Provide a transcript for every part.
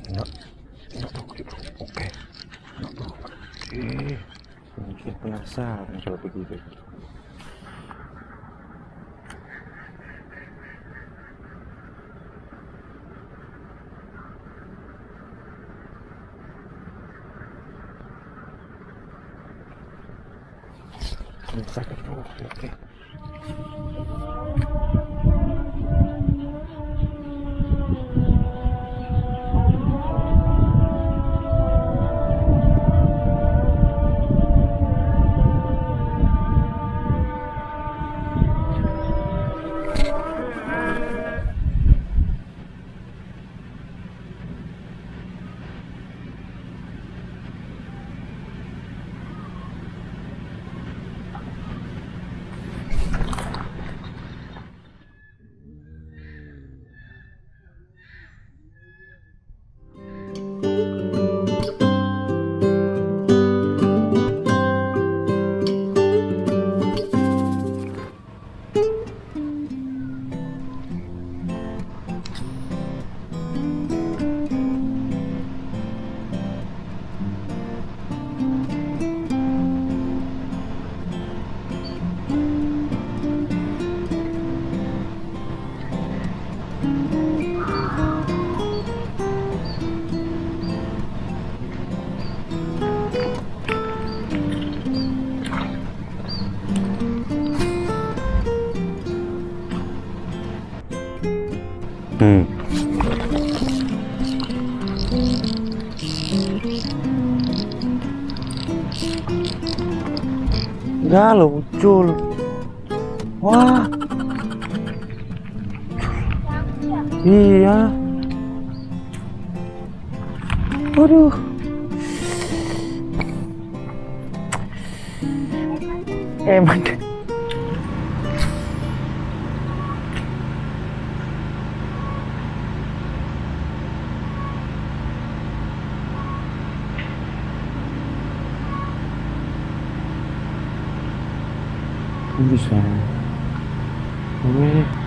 Enak, enak tuh gitu. Oke, enak tuh. Mungkin penasaran kalau begitu. Sakit bro, oke. Enggak lucu. Wah. Iya. Waduh. Emang. Bisa. Boleh.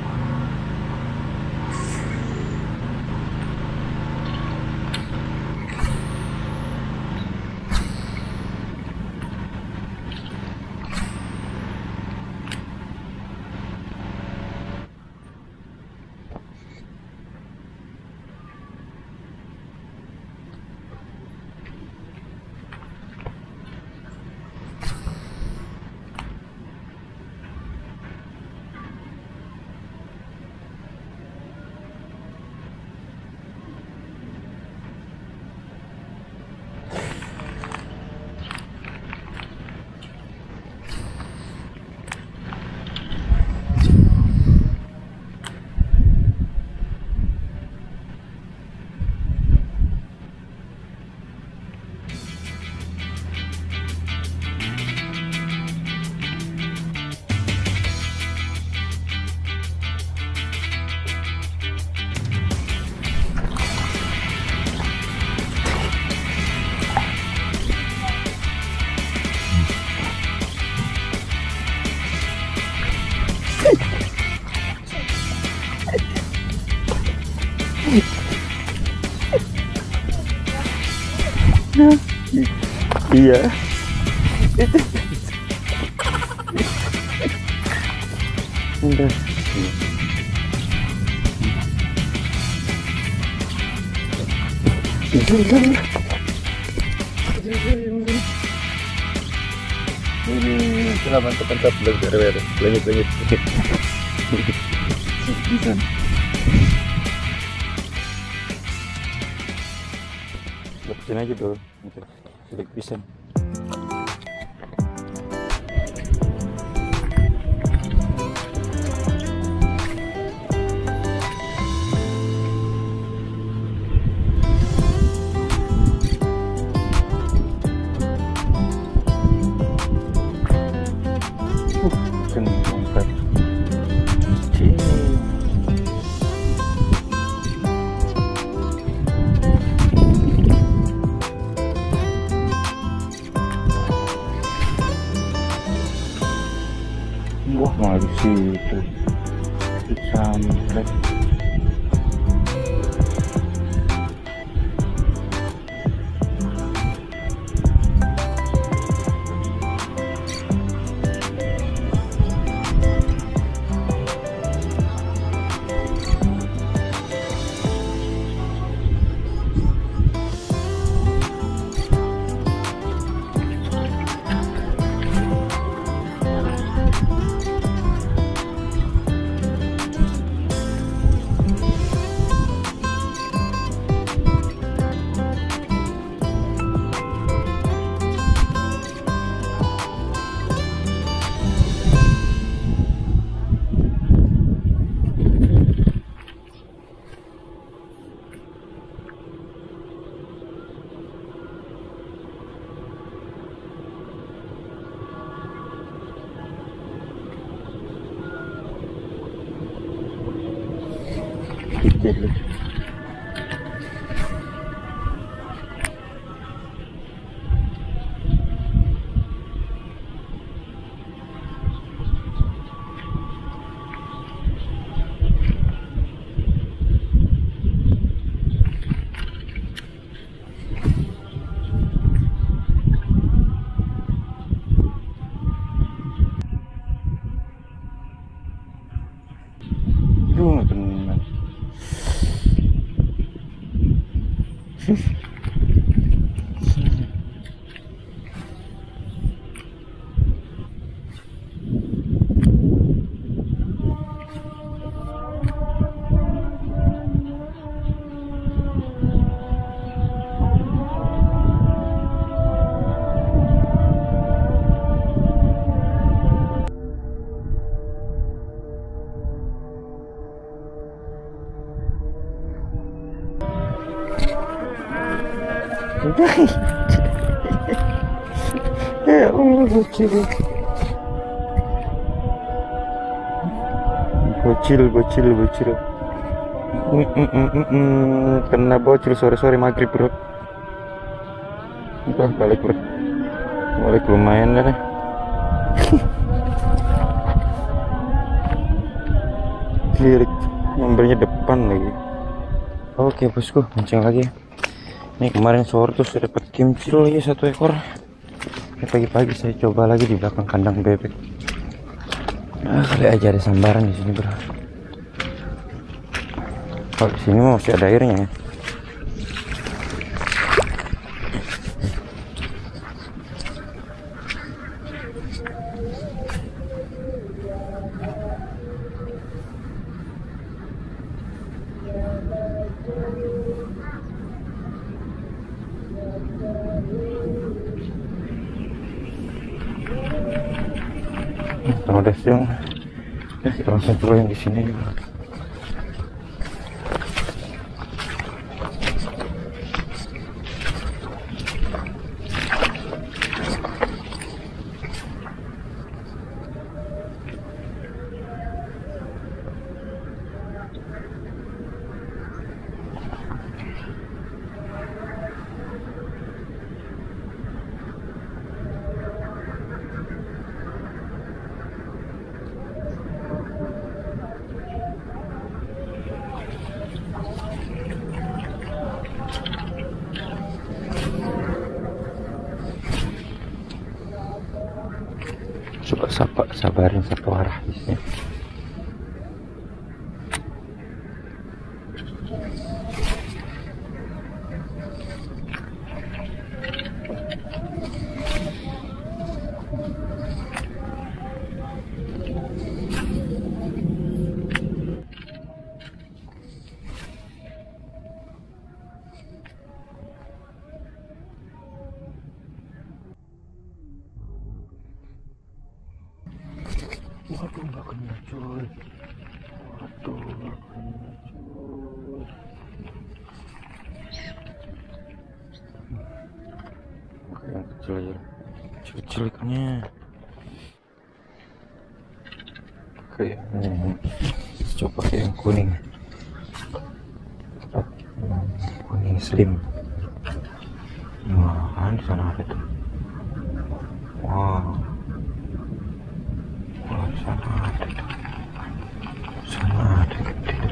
Iya. Udah. Selamat mantap lanjut. Lepasin aja dulu. Sedikit bisa. Wah, malah di situ sampai Bocil. Teman. Ya Allah, bocil. Bocil. Kena bocil sore-sore maghrib, bro. Udah balik, bro. Balik lumayan lah deh. Lirik nomornya depan lagi. Oke bosku, mancing lagi. Ini kemarin sore tuh sudah dapat kimcil lagi 1 ekor. Pagi-pagi saya coba lagi di belakang kandang bebek. Nah, kali aja ada sambaran di sini, bro. Kalau di sini masih ada airnya ya. Ada yang langsung dulu yang di sini. Coba sabarin satu arah di sini. Waduh, nggak kena cuy. Waduh, nggak kena cuy. Oke, yang kecil aja. Kecil ikannya. Oke, coba pakai yang kuning. Kuning slim. Wah, kan di sana ada tuh. Wow. Sana ada gede.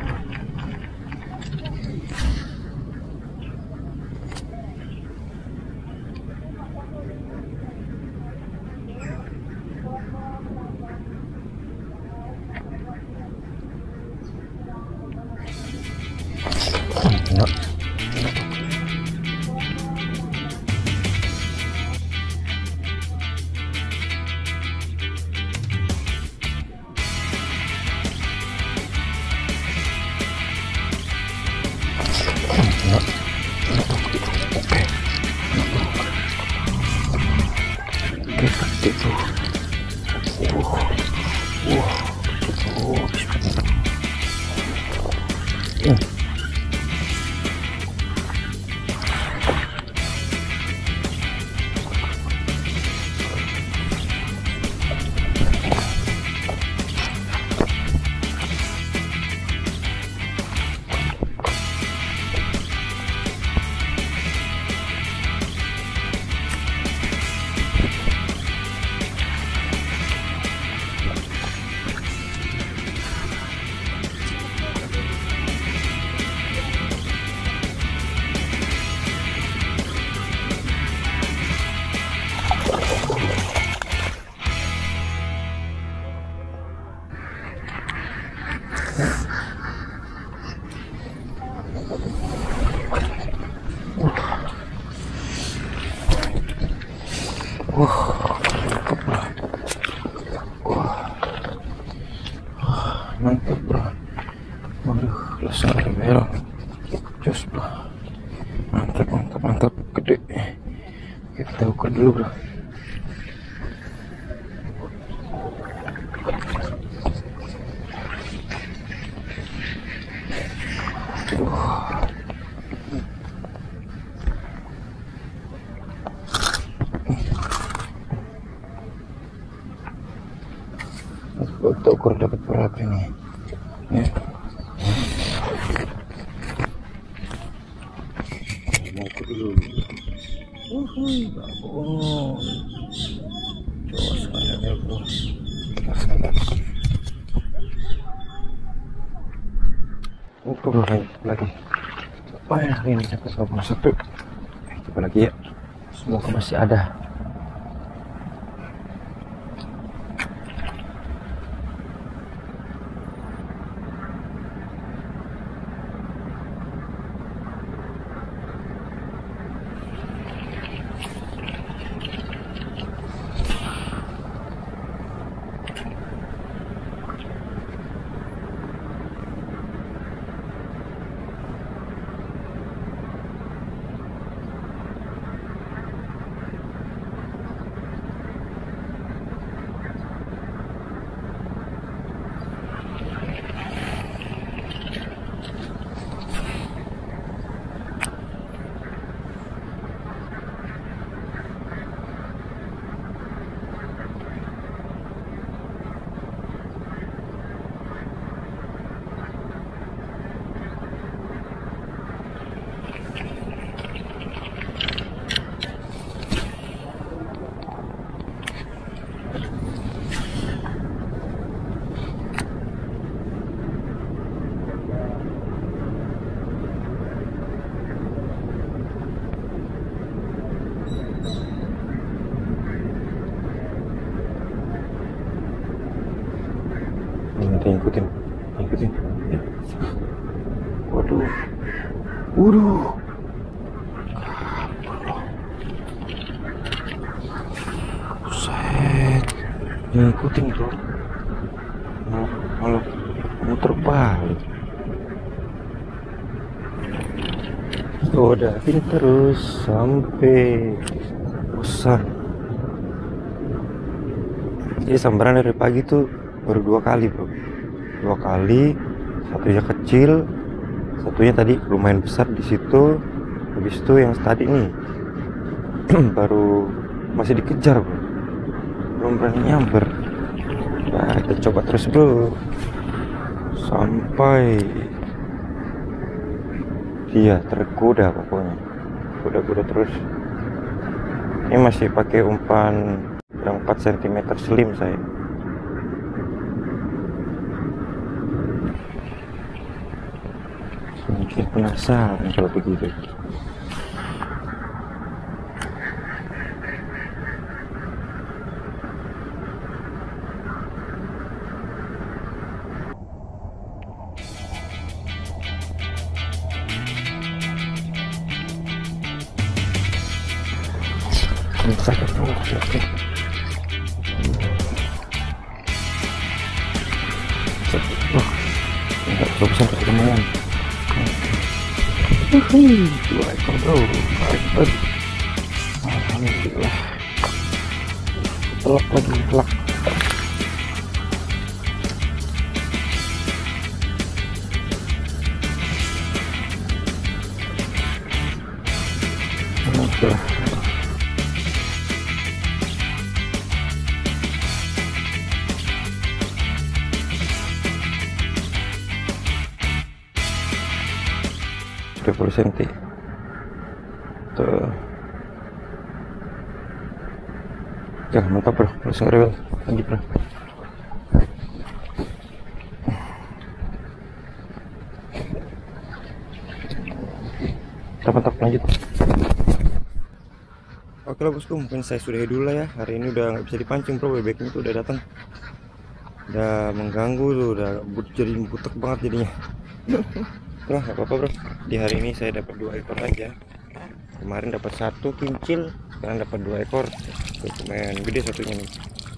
Enggak. Wah, mantap bro. Wah, mantap bro. Waduh, lesar merah. Jos bro. Mantap, mantap, mantap. Gede. Kita ukur dulu bro. Kita ukur dapat berapa ini ya. Mau ukur dulu. Bagus. Coba sekalian ya bro. Ukur lagi. Oh ya, ini dapat 21. Coba lagi ya. Semoga masih ada. Ikutin ya. Waduh, buset, ngikutin bro. Malah muter balik. Udah terus sampai bosan. Jadi sambaran dari pagi tuh baru 2 kali bro. 2 kali, satunya kecil, satunya tadi lumayan besar di situ. Habis itu yang tadi nih baru masih dikejar bro, belum berani nyamber. Nah, kita coba terus bro sampai dia tergoda pokoknya. Goda-goda terus. Ini masih pakai umpan yang 4 cm slim saya. Mungkin penasaran kalau begitu. Sakit bro, oke. Sakit bro. Enggak besar tapi lumayan. 2 ekor bro, mantap. Alhamdulillah. Telak lagi, telak. Alhamdulillah. cm tuh. Ya mantap bro, langsung rewel lagi bro. Mantap, lanjut. Oke lah bosku, mungkin saya sudahi dulu lah ya. Hari ini udah nggak bisa dipancing bro, bebeknya tuh udah datang, udah mengganggu tuh, udah jadi butek banget jadinya. Bro, gak apa-apa bro. Di hari ini saya dapat 2 ekor aja. Kemarin dapat 1 kincil, sekarang dapat 2 ekor. Tuh, lumayan gede satunya nih.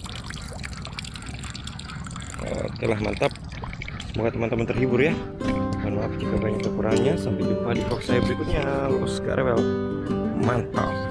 Oke lah, mantap. Semoga teman-teman terhibur ya. Mohon maaf jika banyak kekurangannya. Sampai jumpa di vlog saya berikutnya. Los Karewel, mantap.